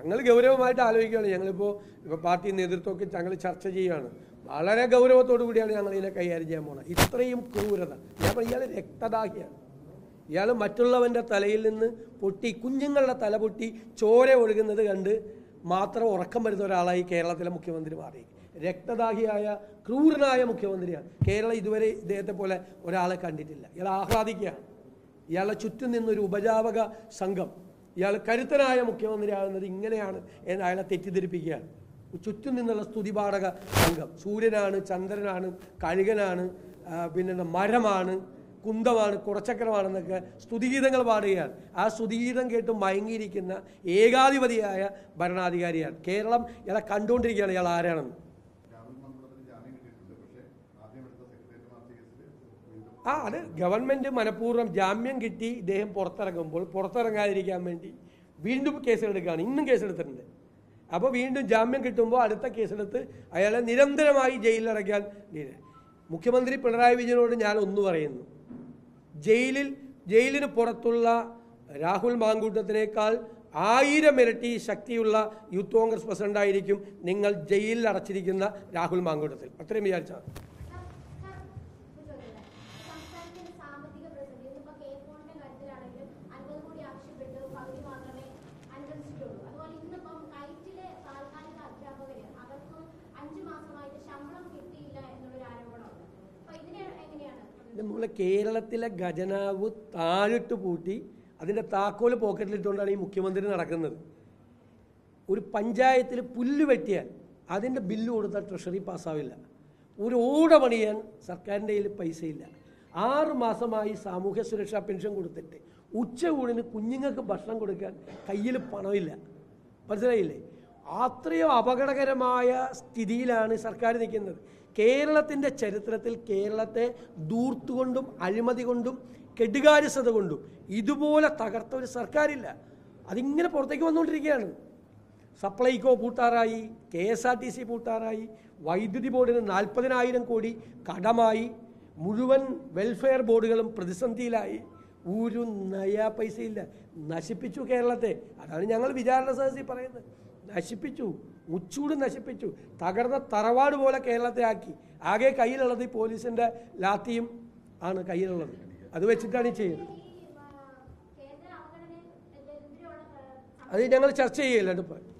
ഞങ്ങൾ ഗൗരവമായിട്ട് ആലോചിക്കുകയാണ്. ഞങ്ങളിപ്പോൾ പാർട്ടി നേതൃത്വമൊക്കെ ഞങ്ങൾ ചർച്ച ചെയ്യുകയാണ്. വളരെ ഗൗരവത്തോടു കൂടിയാണ് ഞങ്ങൾ ഇതിനെ കൈകാര്യം ചെയ്യാൻ പോകുന്നത്. ഇത്രയും ക്രൂരത, ഞാൻ ഇയാൾ രക്തദാഹിയാണ്. ഇയാൾ മറ്റുള്ളവൻ്റെ തലയിൽ നിന്ന് പൊട്ടി, കുഞ്ഞുങ്ങളുടെ തല പൊട്ടി ചോര ഒഴുകുന്നത് കണ്ട് മാത്രം ഉറക്കം വരുന്ന ഒരാളായി കേരളത്തിലെ മുഖ്യമന്ത്രി മാറി. രക്തദാഹിയായ ക്രൂരനായ മുഖ്യമന്ത്രിയാണ്. കേരളം ഇതുവരെ ഇദ്ദേഹത്തെ പോലെ ഒരാളെ കണ്ടിട്ടില്ല. ഇയാൾ ആഹ്ലാദിക്കുകയാണ്. ഇയാളുടെ ചുറ്റും നിന്നൊരു ഉപജാപക സംഘം ഇയാൾ കരുത്തനായ മുഖ്യമന്ത്രിയാകുന്നത് ഇങ്ങനെയാണ് എന്ന് അയാളെ തെറ്റിദ്ധരിപ്പിക്കുകയാണ്. ചുറ്റും നിന്നുള്ള സ്തുതിപാഠക സംഘം സൂര്യനാണ്, ചന്ദ്രനാണ്, കഴുകനാണ്, പിന്നെ മരമാണ്, കുന്തമാണ്, കുറച്ചക്രമാണെന്നൊക്കെ സ്തുതിഗീതങ്ങൾ പാടുകയാണ്. ആ സ്തുതിഗീതം കേട്ട് മയങ്ങിയിരിക്കുന്ന ഏകാധിപതിയായ ഭരണാധികാരിയാണ്. കേരളം ഇയാളെ കണ്ടുകൊണ്ടിരിക്കുകയാണ് ഇയാൾ ആരാണെന്ന്. അത് ഗവൺമെൻറ് മനഃപൂർവ്വം ജാമ്യം കിട്ടി ഇദ്ദേഹം പുറത്തിറങ്ങുമ്പോൾ പുറത്തിറങ്ങാതിരിക്കാൻ വേണ്ടി വീണ്ടും കേസെടുക്കുകയാണ്. ഇന്നും കേസെടുത്തിട്ടുണ്ട്. അപ്പോൾ വീണ്ടും ജാമ്യം കിട്ടുമ്പോൾ അടുത്ത കേസെടുത്ത് അയാളെ നിരന്തരമായി ജയിലിലടയ്ക്കാൻ. മുഖ്യമന്ത്രി പിണറായി വിജയനോട് ഞാൻ ഒന്ന് പറയുന്നു, ജയിലിന് പുറത്തുള്ള രാഹുൽ മാങ്കൂട്ടത്തിനേക്കാൾ 1000 ഇരട്ടി ശക്തിയുള്ള യൂത്ത് കോൺഗ്രസ് പ്രസിഡന്റായിരിക്കും നിങ്ങൾ ജയിലിൽ അടച്ചിരിക്കുന്ന രാഹുൽ മാങ്കൂട്ടത്തിൽ. അത്രയും വിചാരിച്ചാൽ നമ്മളെ കേരളത്തിലെ ഖജനാവ് താഴിട്ട് പൂട്ടി അതിൻ്റെ താക്കോല് പോക്കറ്റിലിട്ടുകൊണ്ടാണ് ഈ മുഖ്യമന്ത്രി നടക്കുന്നത്. ഒരു പഞ്ചായത്തിൽ പുല്ല് വെട്ടിയാൽ അതിൻ്റെ ബില്ല് കൊടുത്താൽ ട്രഷറി പാസ്സാവില്ല. ഒരു ഓട പണിയാൻ സർക്കാരിൻ്റെ കയ്യിൽ പൈസയില്ല. 6 മാസമായി സാമൂഹ്യ സുരക്ഷാ പെൻഷൻ കൊടുത്തിട്ട് ഉച്ചയൂണിന് കുഞ്ഞുങ്ങൾക്ക് ഭക്ഷണം കൊടുക്കാൻ കയ്യിൽ പണമില്ല. മനസ്സിലായില്ലേ? അത്രയോ അപകടകരമായ സ്ഥിതിയിലാണ് സർക്കാർ നിൽക്കുന്നത്. കേരളത്തിൻ്റെ ചരിത്രത്തിൽ കേരളത്തെ ദൂർത്തുകൊണ്ടും അഴിമതി കൊണ്ടും കെടുകാര്യസ്ഥത കൊണ്ടും ഇതുപോലെ തകർത്ത ഒരു സർക്കാരില്ല. അതിങ്ങനെ പുറത്തേക്ക് വന്നുകൊണ്ടിരിക്കുകയാണ്. സപ്ലൈകോ പൂട്ടാറായി, KSRTC പൂട്ടാറായി, വൈദ്യുതി ബോർഡിന് 40,000 കോടി കടമായി, മുഴുവൻ വെൽഫെയർ ബോർഡുകളും പ്രതിസന്ധിയിലായി. ഒരു നയാ പൈസയില്ല. നശിപ്പിച്ചു കേരളത്തെ. അതാണ് ഞങ്ങൾ വിചാരണ സദസ്സിൽ പറയുന്നത്. നശിപ്പിച്ചു, മുച്ചൂട് നശിപ്പിച്ചു. തകർന്ന തറവാട് പോലെ കേരളത്തെ ആക്കി. ആകെ കയ്യിലുള്ളത് ഈ പോലീസിൻ്റെ ലാത്തിയും ആണ് കയ്യിലുള്ളത്. അത് വെച്ചിട്ടാണ് ഈ ചെയ്യുന്നത്. അത് ഞങ്ങൾ ചർച്ച ചെയ്യില്ല.